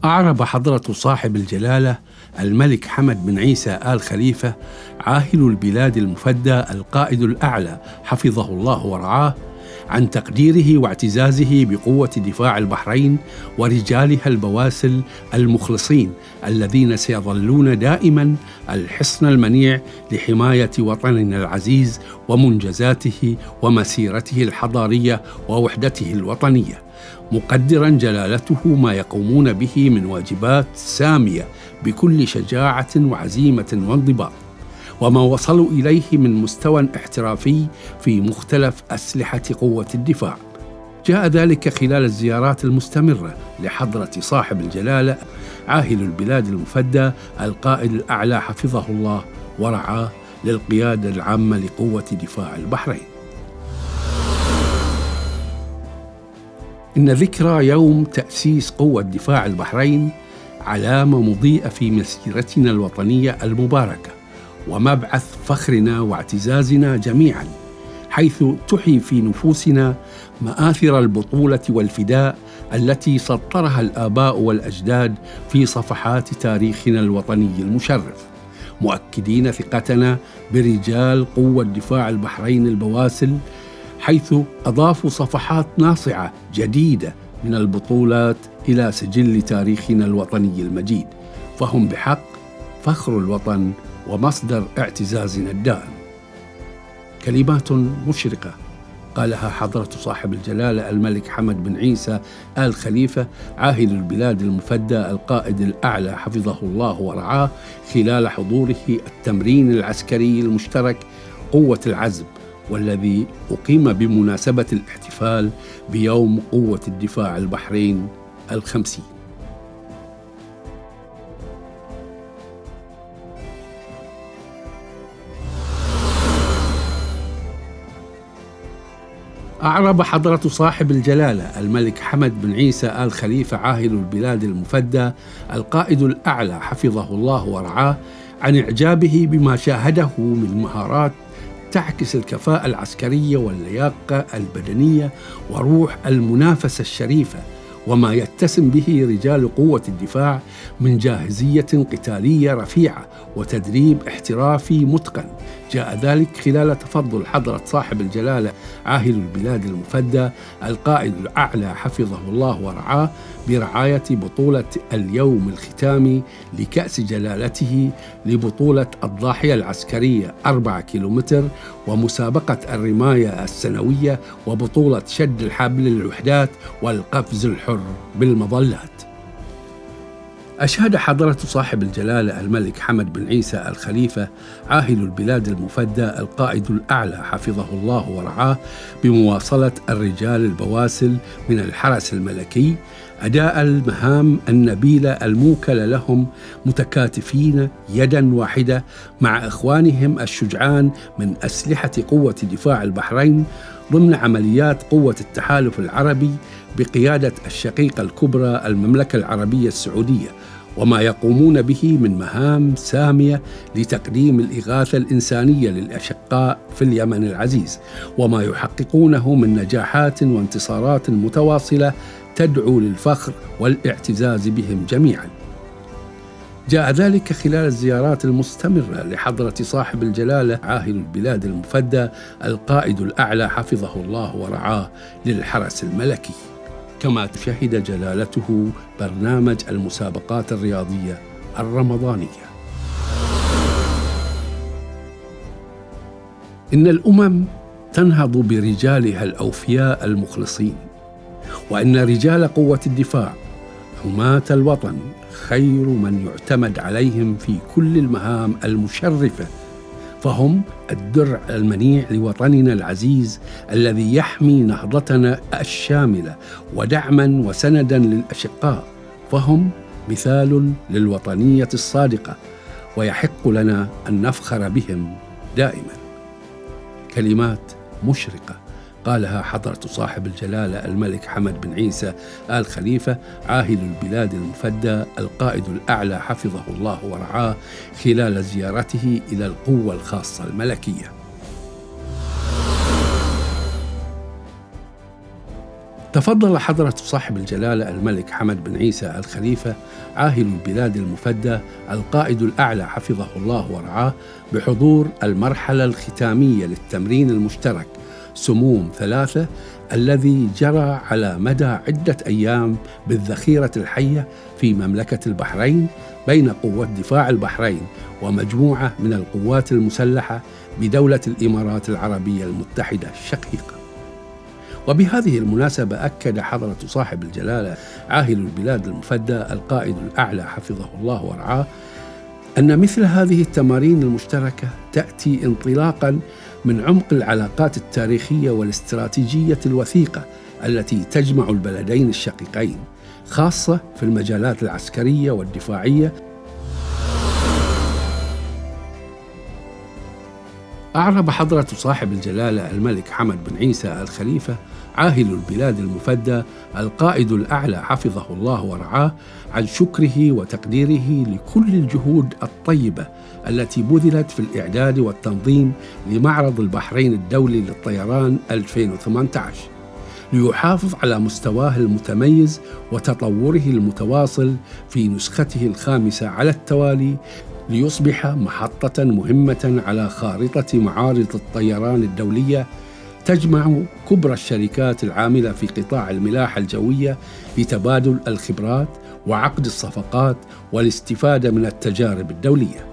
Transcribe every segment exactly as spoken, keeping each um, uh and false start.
أعرب حضرة صاحب الجلالة الملك حمد بن عيسى آل خليفة عاهل البلاد المفدى القائد الأعلى حفظه الله ورعاه عن تقديره واعتزازه بقوة دفاع البحرين ورجالها البواسل المخلصين الذين سيظلون دائما الحصن المنيع لحماية وطننا العزيز ومنجزاته ومسيرته الحضارية ووحدته الوطنية، مقدرا جلالته ما يقومون به من واجبات سامية بكل شجاعة وعزيمة وانضباط، وما وصلوا إليه من مستوى احترافي في مختلف أسلحة قوة الدفاع. جاء ذلك خلال الزيارات المستمرة لحضرة صاحب الجلالة عاهل البلاد المفدى القائد الأعلى حفظه الله ورعاه للقيادة العامة لقوة دفاع البحرين. إن ذكرى يوم تأسيس قوة دفاع البحرين علامة مضيئة في مسيرتنا الوطنية المباركة ومبعث فخرنا واعتزازنا جميعا، حيث تحيي في نفوسنا مآثر البطولة والفداء التي سطرها الآباء والأجداد في صفحات تاريخنا الوطني المشرف، مؤكدين ثقتنا برجال قوة دفاع البحرين البواسل، حيث أضافوا صفحات ناصعة جديدة من البطولات إلى سجل تاريخنا الوطني المجيد، فهم بحق فخر الوطن ومصدر اعتزازنا الدائم. كلمات مشرقة قالها حضرة صاحب الجلالة الملك حمد بن عيسى آل خليفة عاهل البلاد المفدى القائد الأعلى حفظه الله ورعاه خلال حضوره التمرين العسكري المشترك قوة العزم، والذي أقيم بمناسبة الاحتفال بيوم قوة الدفاع البحرين الخمسين. أعرب حضرة صاحب الجلالة الملك حمد بن عيسى آل خليفة عاهل البلاد المفدى القائد الأعلى حفظه الله ورعاه عن إعجابه بما شاهده من مهارات تعكس الكفاءة العسكرية واللياقة البدنية وروح المنافسة الشريفة، وما يتسم به رجال قوة الدفاع من جاهزية قتالية رفيعة وتدريب احترافي متقن. جاء ذلك خلال تفضل حضرة صاحب الجلالة عاهل البلاد المفدى القائد الأعلى حفظه الله ورعاه برعاية بطولة اليوم الختامي لكأس جلالته لبطولة الضاحية العسكرية أربعة كيلومتر، ومسابقة الرماية السنوية، وبطولة شد الحبل للوحدات والقفز الحر بالمظلات. أشاد حضرة صاحب الجلالة الملك حمد بن عيسى آل خليفة عاهل البلاد المفدى القائد الأعلى حفظه الله ورعاه بمواصلة الرجال البواسل من الحرس الملكي أداء المهام النبيلة الموكلة لهم متكاتفين يدا واحدة مع إخوانهم الشجعان من أسلحة قوة دفاع البحرين ضمن عمليات قوة التحالف العربي بقيادة الشقيقة الكبرى المملكة العربية السعودية، وما يقومون به من مهام سامية لتقديم الإغاثة الإنسانية للأشقاء في اليمن العزيز، وما يحققونه من نجاحات وانتصارات متواصلة تدعو للفخر والاعتزاز بهم جميعا. جاء ذلك خلال الزيارات المستمرة لحضرة صاحب الجلالة عاهل البلاد المفدى القائد الأعلى حفظه الله ورعاه للحرس الملكي، كما شهد جلالته برنامج المسابقات الرياضية الرمضانية. إن الأمم تنهض برجالها الأوفياء المخلصين، وإن رجال قوة الدفاع حماة الوطن خير من يعتمد عليهم في كل المهام المشرفة، فهم الدرع المنيع لوطننا العزيز الذي يحمي نهضتنا الشاملة ودعما وسندا للأشقاء، فهم مثال للوطنية الصادقة ويحق لنا أن نفخر بهم دائما. كلمات مشرقة قالها حضرة صاحب الجلالة الملك حمد بن عيسى آل خليفة عاهل البلاد المفدى القائد الأعلى حفظه الله ورعاه خلال زيارته إلى القوة الخاصة الملكية. تفضل حضرة صاحب الجلالة الملك حمد بن عيسى آل خليفة عاهل البلاد المفدى القائد الأعلى حفظه الله ورعاه بحضور المرحلة الختامية للتمرين المشترك سموم ثلاثة الذي جرى على مدى عدة أيام بالذخيرة الحية في مملكة البحرين بين قوة دفاع البحرين ومجموعة من القوات المسلحة بدولة الإمارات العربية المتحدة الشقيقة. وبهذه المناسبة أكد حضرة صاحب الجلالة عاهل البلاد المفدى القائد الأعلى حفظه الله ورعاه أن مثل هذه التمارين المشتركة تأتي انطلاقاً من عمق العلاقات التاريخية والاستراتيجية الوثيقة التي تجمع البلدين الشقيقين، خاصة في المجالات العسكرية والدفاعية. أعرب حضرة صاحب الجلالة الملك حمد بن عيسى آل خليفة عاهل البلاد المفدى القائد الأعلى حفظه الله ورعاه عن شكره وتقديره لكل الجهود الطيبة التي بذلت في الإعداد والتنظيم لمعرض البحرين الدولي للطيران ألفين وثمانية عشر ليحافظ على مستواه المتميز وتطوره المتواصل في نسخته الخامسة على التوالي، ليصبح محطة مهمة على خارطة معارض الطيران الدولية تجمع كبرى الشركات العاملة في قطاع الملاحة الجوية لتبادل الخبرات وعقد الصفقات والاستفادة من التجارب الدولية.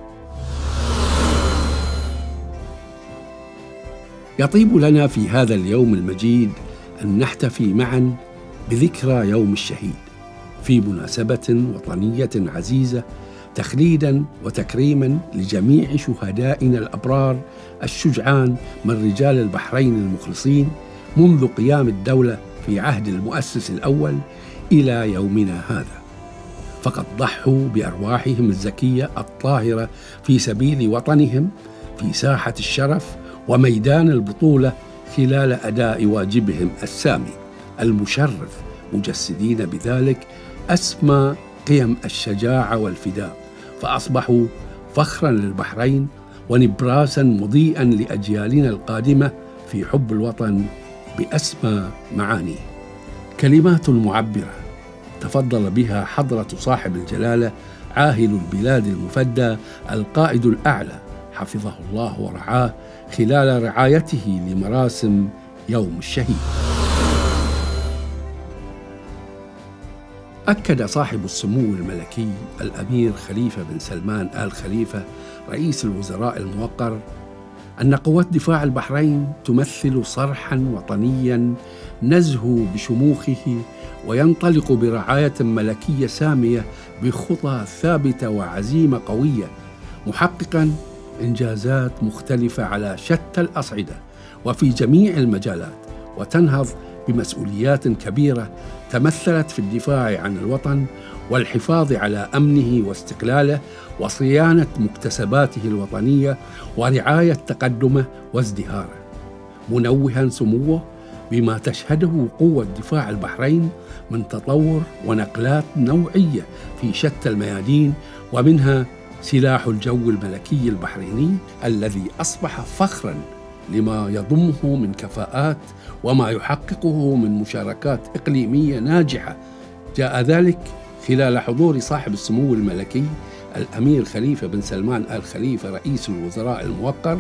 يطيب لنا في هذا اليوم المجيد أن نحتفي معا بذكرى يوم الشهيد في مناسبة وطنية عزيزة، تخليداً وتكريماً لجميع شهدائنا الأبرار الشجعان من رجال البحرين المخلصين منذ قيام الدولة في عهد المؤسس الأول إلى يومنا هذا، فقد ضحوا بأرواحهم الزكية الطاهرة في سبيل وطنهم في ساحة الشرف وميدان البطولة خلال أداء واجبهم السامي المشرف، مجسدين بذلك أسمى قيم الشجاعة والفداء، فأصبحوا فخراً للبحرين ونبراساً مضيئاً لأجيالنا القادمة في حب الوطن بأسمى معانيه. كلمات معبرة تفضل بها حضرة صاحب الجلالة عاهل البلاد المفدى القائد الأعلى حفظه الله ورعاه خلال رعايته لمراسم يوم الشهيد. أكد صاحب السمو الملكي الأمير خليفة بن سلمان آل خليفة رئيس الوزراء الموقر أن قوات دفاع البحرين تمثل صرحاً وطنياً نزهو بشموخه وينطلق برعاية ملكية سامية بخطى ثابتة وعزيمة قوية، محققاً إنجازات مختلفة على شتى الأصعدة وفي جميع المجالات، وتنهض بمسؤوليات كبيرة تمثلت في الدفاع عن الوطن والحفاظ على أمنه واستقلاله وصيانة مكتسباته الوطنية ورعاية تقدمه وازدهاره، منوها سموه بما تشهده قوة دفاع البحرين من تطور ونقلات نوعية في شتى الميادين، ومنها سلاح الجو الملكي البحريني الذي أصبح فخراً لما يضمه من كفاءات وما يحققه من مشاركات إقليمية ناجحة. جاء ذلك خلال حضور صاحب السمو الملكي الأمير خليفة بن سلمان آل خليفة رئيس الوزراء الموقر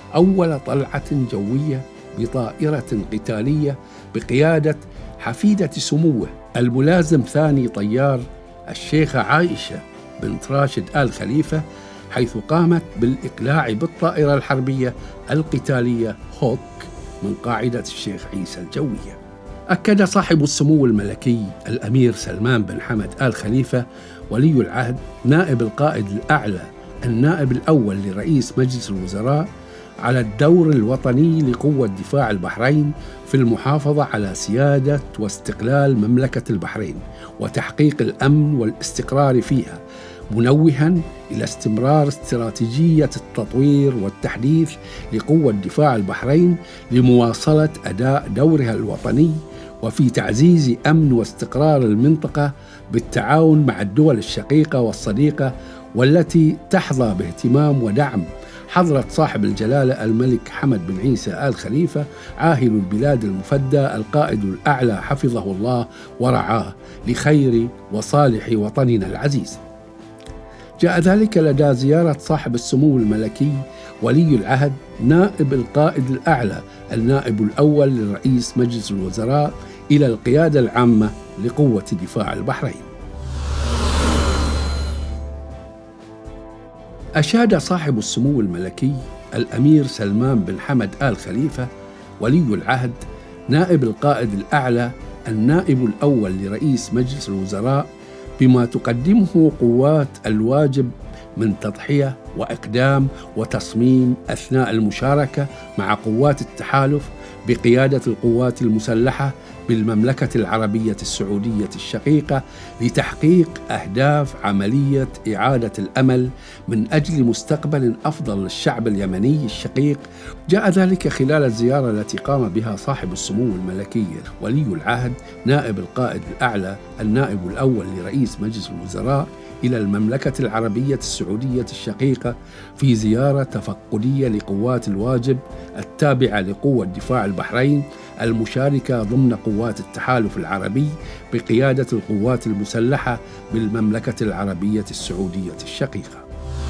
أول طلعة جوية بطائرة قتالية بقيادة حفيدة سموه الملازم ثاني طيار الشيخة عائشة بنت راشد آل خليفة، حيث قامت بالإقلاع بالطائرة الحربية القتالية هوك من قاعدة الشيخ عيسى الجوية. أكد صاحب السمو الملكي الأمير سلمان بن حمد آل خليفة ولي العهد نائب القائد الأعلى النائب الأول لرئيس مجلس الوزراء على الدور الوطني لقوة دفاع البحرين في المحافظة على سيادة واستقلال مملكة البحرين وتحقيق الأمن والاستقرار فيها، منوها إلى استمرار استراتيجية التطوير والتحديث لقوة دفاع البحرين لمواصلة أداء دورها الوطني وفي تعزيز أمن واستقرار المنطقة بالتعاون مع الدول الشقيقة والصديقة والتي تحظى باهتمام ودعم حضرة صاحب الجلالة الملك حمد بن عيسى آل خليفة عاهل البلاد المفدى القائد الأعلى حفظه الله ورعاه لخير وصالح وطننا العزيز. جاء ذلك لدى زيارة صاحب السمو الملكي ولي العهد نائب القائد الأعلى النائب الأول لرئيس مجلس الوزراء إلى القيادة العامة لقوة دفاع البحرين. أشاد صاحب السمو الملكي الأمير سلمان بن حمد آل خليفة ولي العهد نائب القائد الأعلى النائب الأول لرئيس مجلس الوزراء بما تقدمه قوات الواجب من تضحية وإقدام وتصميم أثناء المشاركة مع قوات التحالف بقيادة القوات المسلحة بالمملكة العربية السعودية الشقيقة لتحقيق أهداف عملية إعادة الأمل من أجل مستقبل أفضل للشعب اليمني الشقيق. جاء ذلك خلال الزيارة التي قام بها صاحب السمو الملكي ولي العهد نائب القائد الأعلى النائب الأول لرئيس مجلس الوزراء إلى المملكة العربية السعودية الشقيقة في زيارة تفقدية لقوات الواجب التابعة لقوة دفاع البحرين المشاركة ضمن قوات التحالف العربي بقيادة القوات المسلحة بالمملكة العربية السعودية الشقيقة.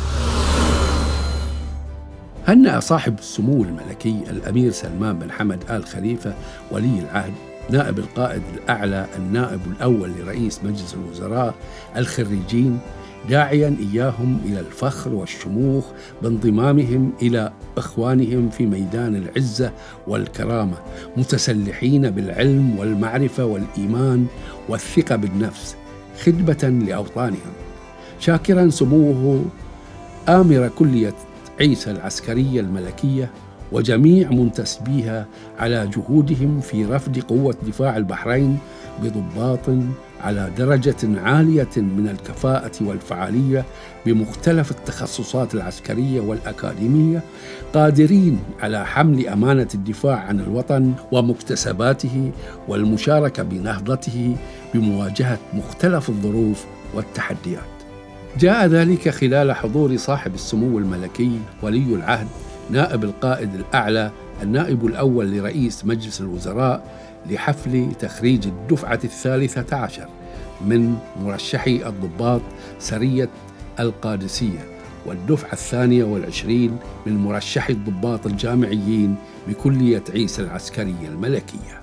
هنأ صاحب السمو الملكي الأمير سلمان بن حمد آل خليفة ولي العهد نائب القائد الأعلى النائب الأول لرئيس مجلس الوزراء الخريجين داعياً إياهم إلى الفخر والشموخ بانضمامهم إلى إخوانهم في ميدان العزة والكرامة متسلحين بالعلم والمعرفة والإيمان والثقة بالنفس خدمة لأوطانهم، شاكراً سموه آمر كلية عيسى العسكرية الملكية وجميع منتسبيها على جهودهم في رفد قوة دفاع البحرين بضباط على درجة عالية من الكفاءة والفعالية بمختلف التخصصات العسكرية والأكاديمية، قادرين على حمل أمانة الدفاع عن الوطن ومكتسباته والمشاركة بنهضته بمواجهة مختلف الظروف والتحديات. جاء ذلك خلال حضور صاحب السمو الملكي ولي العهد نائب القائد الأعلى النائب الأول لرئيس مجلس الوزراء لحفل تخريج الدفعة الثالثة عشر من مرشحي الضباط سرية القادسية والدفعة الثانية والعشرين من مرشحي الضباط الجامعيين بكلية عيسى العسكرية الملكية.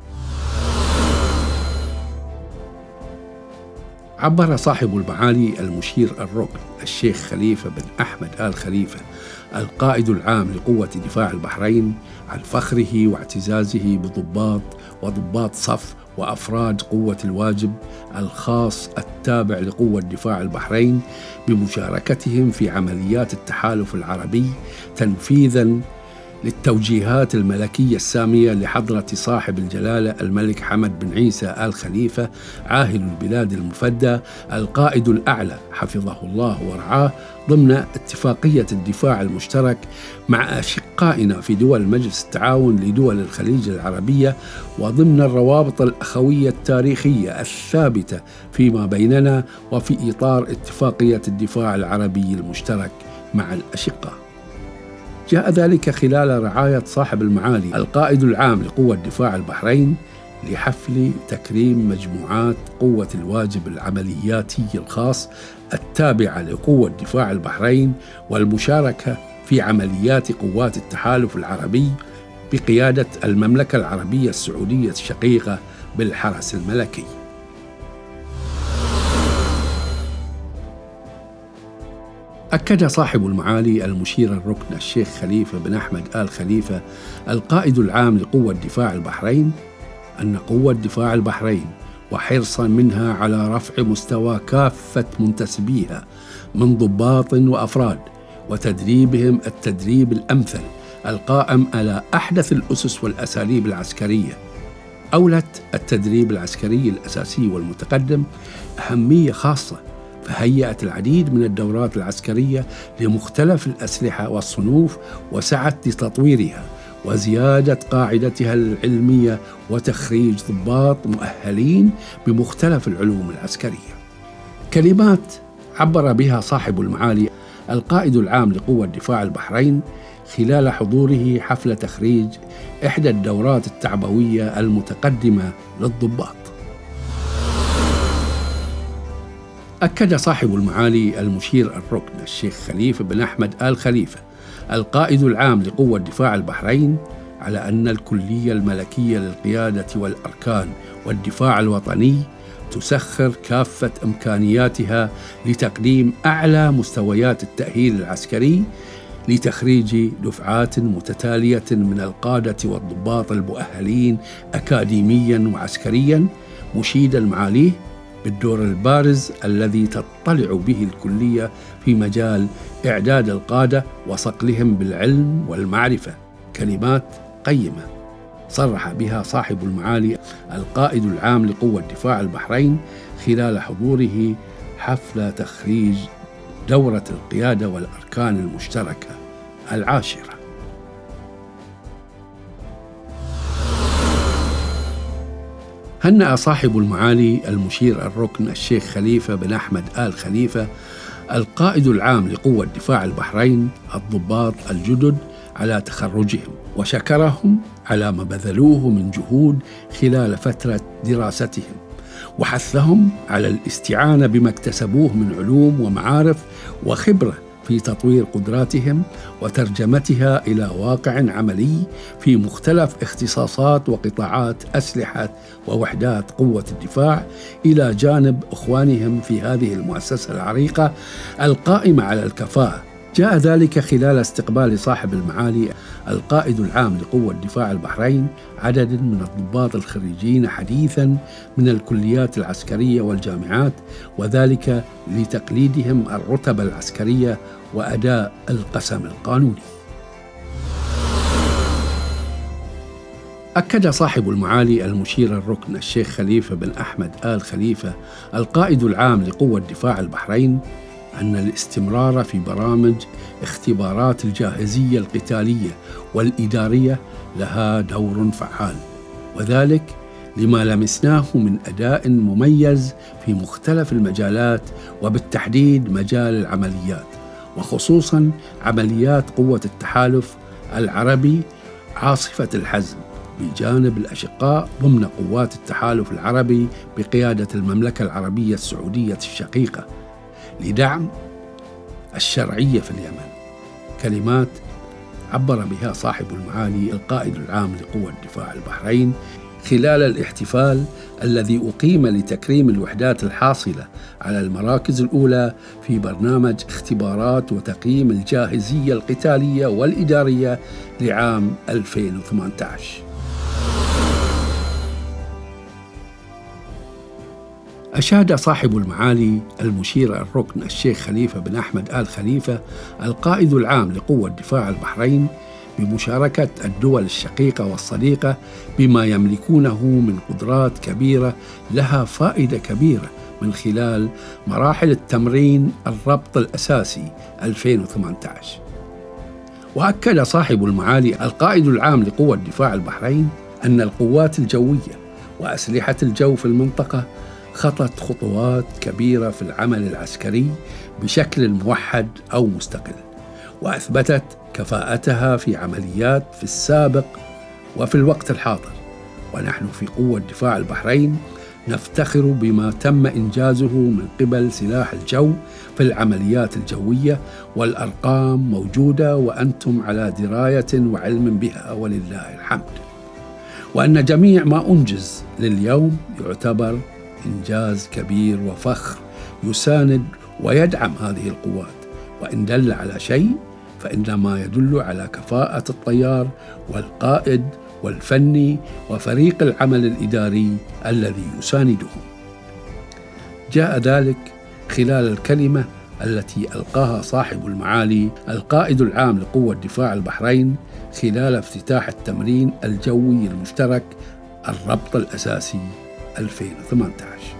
عبر صاحب المعالي المشير الركن الشيخ خليفة بن أحمد آل خليفة القائد العام لقوة دفاع البحرين عن فخره واعتزازه بضباط وضباط صف وأفراد قوة الواجب الخاص التابع لقوة دفاع البحرين بمشاركتهم في عمليات التحالف العربي تنفيذاً للتوجيهات الملكية السامية لحضرة صاحب الجلالة الملك حمد بن عيسى آل خليفة عاهل البلاد المفدى القائد الأعلى حفظه الله ورعاه ضمن اتفاقية الدفاع المشترك مع أشقائنا في دول مجلس التعاون لدول الخليج العربية وضمن الروابط الأخوية التاريخية الثابتة فيما بيننا وفي إطار اتفاقية الدفاع العربي المشترك مع الأشقاء. جاء ذلك خلال رعاية صاحب المعالي القائد العام لقوة دفاع البحرين لحفل تكريم مجموعات قوة الواجب العملياتي الخاص التابعة لقوة دفاع البحرين والمشاركة في عمليات قوات التحالف العربي بقيادة المملكة العربية السعودية الشقيقة بالحرس الملكي. أكد صاحب المعالي المشير الركن الشيخ خليفة بن أحمد آل خليفة القائد العام لقوة دفاع البحرين أن قوة دفاع البحرين وحرصا منها على رفع مستوى كافة منتسبيها من ضباط وأفراد وتدريبهم التدريب الأمثل القائم على أحدث الأسس والأساليب العسكرية، أولت التدريب العسكري الأساسي والمتقدم أهمية خاصة، فهيأت العديد من الدورات العسكرية لمختلف الأسلحة والصنوف وسعت لتطويرها وزيادة قاعدتها العلمية وتخريج ضباط مؤهلين بمختلف العلوم العسكرية. كلمات عبر بها صاحب المعالي القائد العام لقوة دفاع البحرين خلال حضوره حفل تخريج إحدى الدورات التعبوية المتقدمة للضباط. أكد صاحب المعالي المشير الركن الشيخ خليفة بن أحمد آل خليفة القائد العام لقوة دفاع البحرين على أن الكلية الملكية للقيادة والأركان والدفاع الوطني تسخر كافة إمكانياتها لتقديم أعلى مستويات التأهيل العسكري لتخريج دفعات متتالية من القادة والضباط المؤهلين أكاديمياً وعسكرياً، مشيداً معاليه بالدور البارز الذي تطلع به الكلية في مجال إعداد القادة وصقلهم بالعلم والمعرفة. كلمات قيمة صرح بها صاحب المعالي القائد العام لقوة دفاع البحرين خلال حضوره حفل تخريج دورة القيادة والأركان المشتركة العاشرة. هنأ صاحب المعالي المشير الركن الشيخ خليفة بن أحمد آل خليفة القائد العام لقوة دفاع البحرين الضباط الجدد على تخرجهم، وشكرهم على ما بذلوه من جهود خلال فترة دراستهم، وحثهم على الاستعانة بما اكتسبوه من علوم ومعارف وخبرة في تطوير قدراتهم وترجمتها إلى واقع عملي في مختلف اختصاصات وقطاعات أسلحة ووحدات قوة الدفاع، إلى جانب إخوانهم في هذه المؤسسة العريقة القائمة على الكفاءة. جاء ذلك خلال استقبال صاحب المعالي القائد العام لقوة دفاع البحرين عدد من الضباط الخريجين حديثاً من الكليات العسكرية والجامعات، وذلك لتقليدهم الرتب العسكرية وأداء القسم القانوني. أكد صاحب المعالي المشير الركن الشيخ خليفة بن أحمد آل خليفة القائد العام لقوة دفاع البحرين أن الاستمرار في برامج اختبارات الجاهزية القتالية والإدارية لها دور فعال، وذلك لما لمسناه من أداء مميز في مختلف المجالات، وبالتحديد مجال العمليات، وخصوصاً عمليات قوة التحالف العربي عاصفة الحزم بجانب الأشقاء ضمن قوات التحالف العربي بقيادة المملكة العربية السعودية الشقيقة لدعم الشرعية في اليمن. كلمات عبر بها صاحب المعالي القائد العام لقوة دفاع البحرين خلال الاحتفال الذي أقيم لتكريم الوحدات الحاصلة على المراكز الأولى في برنامج اختبارات وتقييم الجاهزية القتالية والإدارية لعام ألفين وثمانية عشر. أشاد صاحب المعالي المشير الركن الشيخ خليفة بن أحمد آل خليفة القائد العام لقوة دفاع البحرين بمشاركة الدول الشقيقة والصديقة بما يملكونه من قدرات كبيرة لها فائدة كبيرة من خلال مراحل التمرين الربط الأساسي ألفين وثمانية عشر. وأكد صاحب المعالي القائد العام لقوة دفاع البحرين أن القوات الجوية وأسلحة الجو في المنطقة خطت خطوات كبيرة في العمل العسكري بشكل موحد أو مستقل، وأثبتت كفاءتها في عمليات في السابق وفي الوقت الحاضر. ونحن في قوة دفاع البحرين نفتخر بما تم إنجازه من قبل سلاح الجو في العمليات الجوية، والأرقام موجودة وأنتم على دراية وعلم بها ولله الحمد. وأن جميع ما أنجز لليوم يعتبر إنجاز كبير وفخر يساند ويدعم هذه القوات، وإن دل على شيء فإنما يدل على كفاءة الطيار والقائد والفني وفريق العمل الإداري الذي يساندهم. جاء ذلك خلال الكلمة التي ألقاها صاحب المعالي القائد العام لقوة دفاع البحرين خلال افتتاح التمرين الجوي المشترك الربط الأساسي ألفين وثمانية عشر.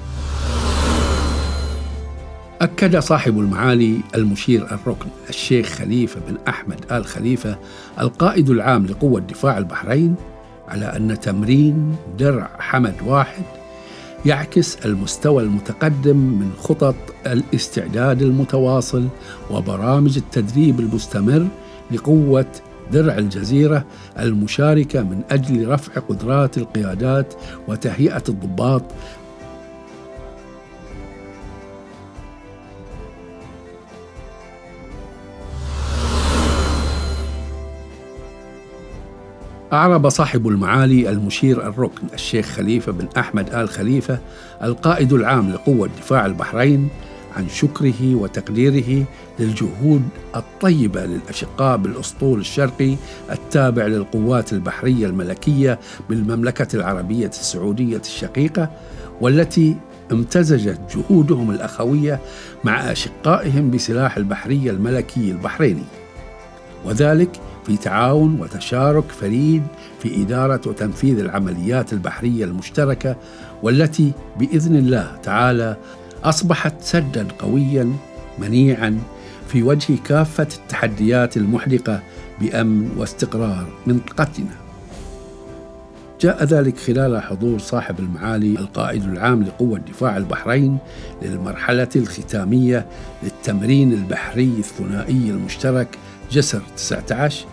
أكد صاحب المعالي المشير الركن الشيخ خليفة بن أحمد آل خليفة القائد العام لقوة دفاع البحرين على أن تمرين درع حمد واحد يعكس المستوى المتقدم من خطط الاستعداد المتواصل وبرامج التدريب المستمر لقوة درع الجزيرة المشاركة من أجل رفع قدرات القيادات وتهيئة الضباط. أعرب صاحب المعالي المشير الركن الشيخ خليفة بن أحمد آل خليفة القائد العام لقوة دفاع البحرين عن شكره وتقديره للجهود الطيبة للأشقاء بالأسطول الشرقي التابع للقوات البحرية الملكية بالمملكة العربية السعودية الشقيقة، والتي امتزجت جهودهم الأخوية مع أشقائهم بسلاح البحرية الملكي البحريني، وذلك في تعاون وتشارك فريد في إدارة وتنفيذ العمليات البحرية المشتركة، والتي بإذن الله تعالى أصبحت سداً قوياً منيعاً في وجه كافة التحديات المحدقة بأمن واستقرار منطقتنا. جاء ذلك خلال حضور صاحب المعالي القائد العام لقوة دفاع البحرين للمرحلة الختامية للتمرين البحري الثنائي المشترك جسر تسعة عشر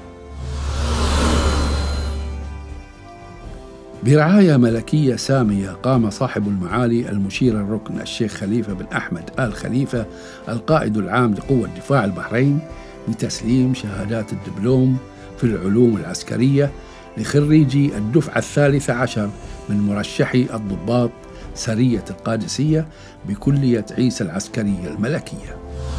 برعاية ملكية سامية. قام صاحب المعالي المشير الركن الشيخ خليفة بن أحمد آل خليفة القائد العام لقوة دفاع البحرين بتسليم شهادات الدبلوم في العلوم العسكرية لخريجي الدفعة الثالثة عشر من مرشحي الضباط سرية القادسية بكلية عيسى العسكرية الملكية.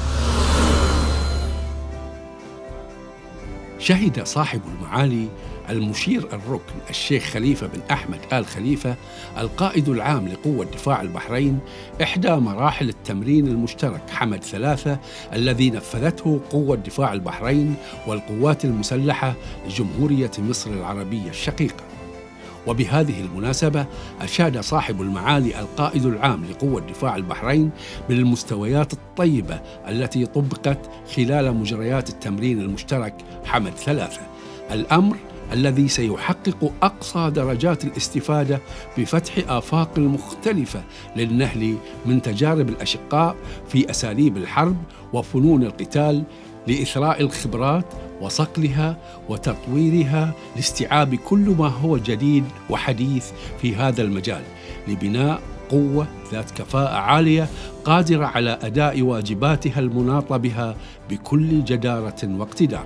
شهد صاحب المعالي المشير الركن الشيخ خليفة بن أحمد آل خليفة القائد العام لقوة دفاع البحرين إحدى مراحل التمرين المشترك حمد ثلاثة الذي نفذته قوة دفاع البحرين والقوات المسلحة لجمهورية مصر العربية الشقيقة. وبهذه المناسبة أشاد صاحب المعالي القائد العام لقوة دفاع البحرين بالمستويات الطيبة التي طبقت خلال مجريات التمرين المشترك حمد ثلاثة، الأمر الذي سيحقق أقصى درجات الاستفادة بفتح آفاق مختلفة للنهل من تجارب الأشقاء في أساليب الحرب وفنون القتال لإثراء الخبرات وصقلها وتطويرها لاستيعاب كل ما هو جديد وحديث في هذا المجال لبناء قوة ذات كفاءة عالية قادرة على أداء واجباتها المناطة بها بكل جدارة واقتدار.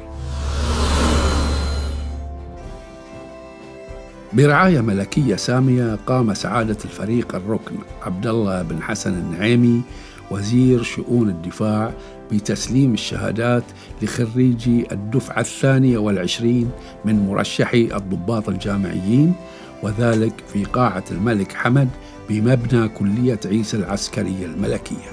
برعاية ملكية سامية قام سعادة الفريق الركن عبد الله بن حسن النعيمي وزير شؤون الدفاع بتسليم الشهادات لخريجي الدفعة الثانية والعشرين من مرشحي الضباط الجامعيين، وذلك في قاعة الملك حمد بمبنى كلية عيسى العسكرية الملكية.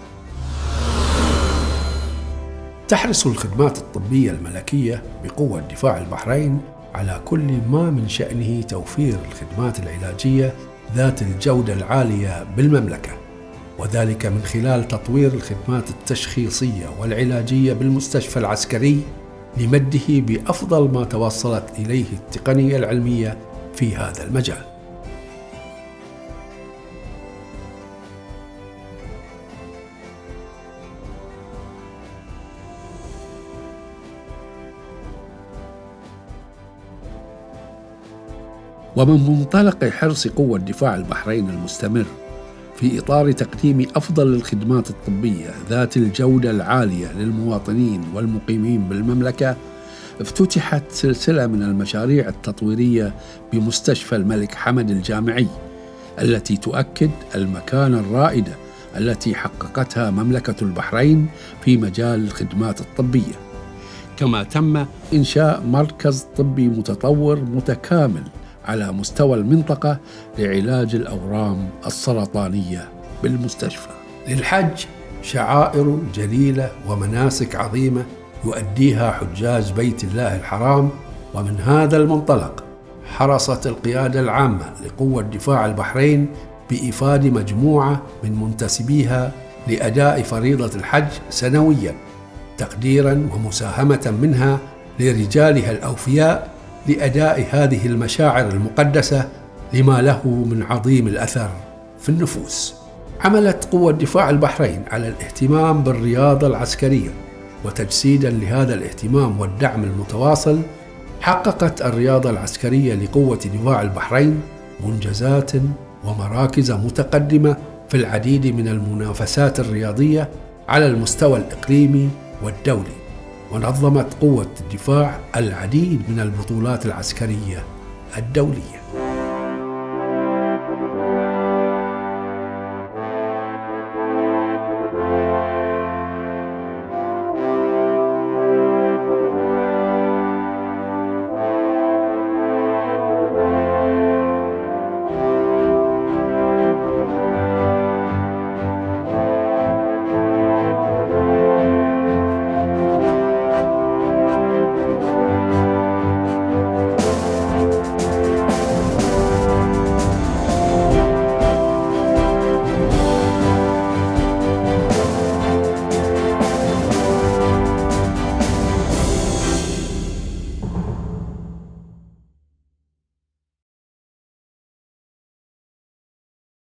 تحرص الخدمات الطبية الملكية بقوة دفاع البحرين على كل ما من شأنه توفير الخدمات العلاجية ذات الجودة العالية بالمملكة، وذلك من خلال تطوير الخدمات التشخيصية والعلاجية بالمستشفى العسكري لمده بأفضل ما توصلت إليه التقنية العلمية في هذا المجال. ومن منطلق حرص قوة دفاع البحرين المستمر في إطار تقديم أفضل الخدمات الطبية ذات الجودة العالية للمواطنين والمقيمين بالمملكة، افتتحت سلسلة من المشاريع التطويرية بمستشفى الملك حمد الجامعي التي تؤكد المكانة الرائدة التي حققتها مملكة البحرين في مجال الخدمات الطبية. كما تم إنشاء مركز طبي متطور متكامل على مستوى المنطقة لعلاج الأورام السرطانية بالمستشفى. للحج شعائر جليلة ومناسك عظيمة يؤديها حجاج بيت الله الحرام، ومن هذا المنطلق حرصت القيادة العامة لقوة دفاع البحرين بإيفاد مجموعة من منتسبيها لأداء فريضة الحج سنوياً، تقديراً ومساهمة منها لرجالها الأوفياء لأداء هذه المشاعر المقدسة لما له من عظيم الأثر في النفوس. عملت قوة دفاع البحرين على الاهتمام بالرياضة العسكرية، وتجسيداً لهذا الاهتمام والدعم المتواصل حققت الرياضة العسكرية لقوة دفاع البحرين منجزات ومراكز متقدمة في العديد من المنافسات الرياضية على المستوى الإقليمي والدولي، ونظمت قوة الدفاع العديد من البطولات العسكرية الدولية.